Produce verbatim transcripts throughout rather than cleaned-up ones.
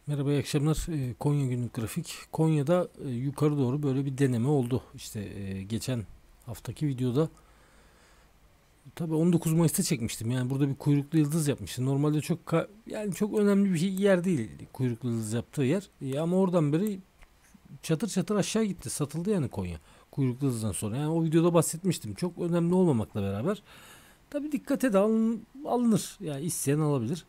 Merhaba, iyi akşamlar. Ee, Konya günlük grafik. Konya'da e, yukarı doğru böyle bir deneme oldu. İşte e, geçen haftaki videoda tabii on dokuz Mayıs'ta çekmiştim. Yani burada bir kuyruklu yıldız yapmıştım. Normalde çok ka- yani çok önemli bir şey- yer değil kuyruklu yıldız yaptığı yer. E, ama oradan beri çatır çatır aşağı gitti. Satıldı yani Konya. Kuyruklu yıldızdan sonra. Yani o videoda bahsetmiştim. Çok önemli olmamakla beraber. Tabii dikkate de alın- alınır. Yani isteyen alabilir.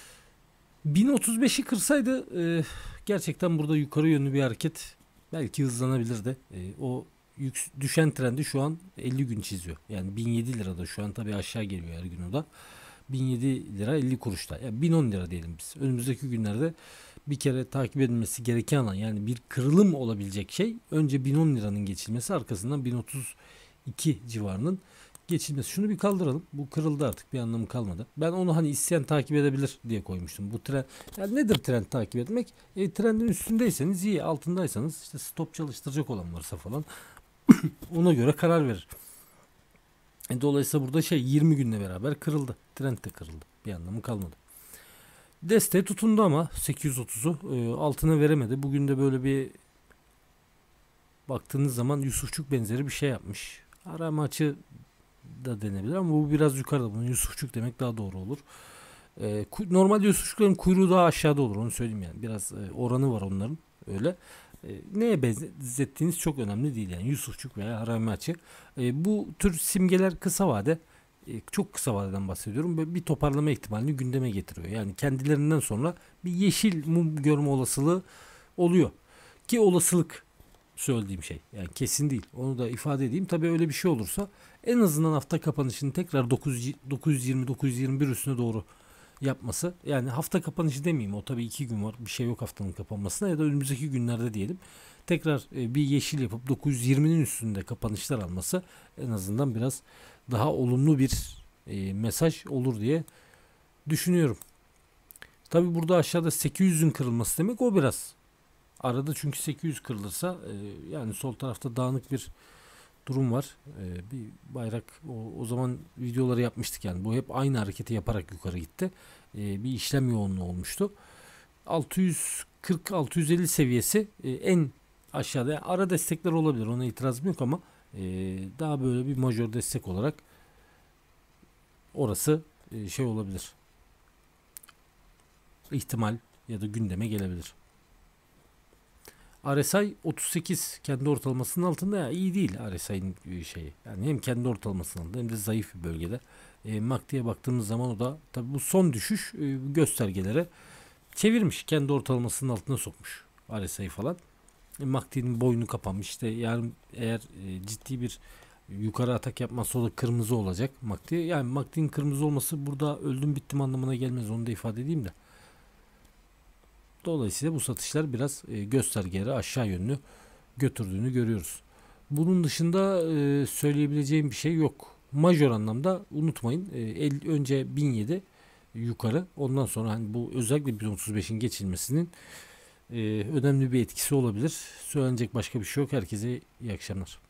bin otuz beşi kırsaydı e, gerçekten burada yukarı yönlü bir hareket belki hızlanabilirdi. E, o yük, düşen trendi şu an elli gün çiziyor. Yani bin yedi lirada şu an, tabii aşağı geliyor her gün o da. bin yedi lira elli kuruşta. Yani bin on lira diyelim biz. Önümüzdeki günlerde bir kere takip edilmesi gereken alan, yani bir kırılım olabilecek şey önce bin on liranın geçilmesi, arkasından bin otuz iki civarının geçilmesi. Şunu bir kaldıralım. Bu kırıldı, artık bir anlamı kalmadı. Ben onu hani isteyen takip edebilir diye koymuştum. Bu trend, yani nedir trend takip etmek? E, trendin üstündeyseniz iyi, altındaysanız işte stop çalıştıracak olan varsa falan ona göre karar verir. E, dolayısıyla burada şey yirmi günle beraber kırıldı. Trend de kırıldı. Bir anlamı kalmadı. Desteği tutundu ama sekiz yüz otuzu e, altına veremedi. Bugün de böyle bir baktığınız zaman Yusufçuk benzeri bir şey yapmış. Arama açı da denebilir ama bu biraz yukarıda. Bunun Yusufçuk demek daha doğru olur. E, normalde Yusufçukların kuyruğu daha aşağıda olur, onu söyleyeyim yani. Biraz e, oranı var onların öyle. E, neye benzettiğiniz çok önemli değil yani, Yusufçuk veya harami açı. E, bu tür simgeler kısa vade, e, çok kısa vadeden bahsediyorum. Böyle bir toparlama ihtimalini gündeme getiriyor. Yani kendilerinden sonra bir yeşil mum görme olasılığı oluyor. Ki olasılık söylediğim şey. Yani kesin değil. Onu da ifade edeyim. Tabii öyle bir şey olursa en azından hafta kapanışını tekrar dokuz yüz yirmi dokuz yüz yirmi bir üstüne doğru yapması. Yani hafta kapanışı demeyeyim. O tabii iki gün var. Bir şey yok haftanın kapanmasına, ya da önümüzdeki günlerde diyelim. Tekrar e, bir yeşil yapıp dokuz yüz yirminin üstünde kapanışlar alması en azından biraz daha olumlu bir e, mesaj olur diye düşünüyorum. Tabii burada aşağıda sekiz yüzün kırılması demek, o biraz arada, çünkü sekiz yüz kırılırsa e, yani sol tarafta dağınık bir durum var. E, bir bayrak, o, o zaman videoları yapmıştık yani. Bu hep aynı hareketi yaparak yukarı gitti. E, bir işlem yoğunluğu olmuştu. altı yüz kırk altı yüz elli seviyesi e, en aşağıda. Yani ara destekler olabilir, ona itirazım yok ama e, daha böyle bir majör destek olarak orası e, şey olabilir. İhtimal ya da gündeme gelebilir. R S I otuz sekiz kendi ortalamasının altında, ya iyi değil R S I'nin şeyi. Yani hem kendi ortalamasının altında hem de zayıf bir bölgede. E, M A C D'ye baktığımız zaman o da tabi bu son düşüş e, göstergelere çevirmiş. Kendi ortalamasının altına sokmuş R S I falan. E, M A C D'nin boynu kapanmış. İşte yani eğer e, ciddi bir yukarı atak yapmazsa o da kırmızı olacak M A C D. Yani M A C D'nin kırmızı olması burada öldüm bittim anlamına gelmez. Onu da ifade edeyim de. Dolayısıyla bu satışlar biraz e, göstergeleri aşağı yönlü götürdüğünü görüyoruz. Bunun dışında e, söyleyebileceğim bir şey yok. Majör anlamda unutmayın, e, el, önce bin yedi yukarı, ondan sonra hani bu özellikle bin otuz beşin geçilmesinin e, önemli bir etkisi olabilir. Söylenecek başka bir şey yok. Herkese iyi akşamlar.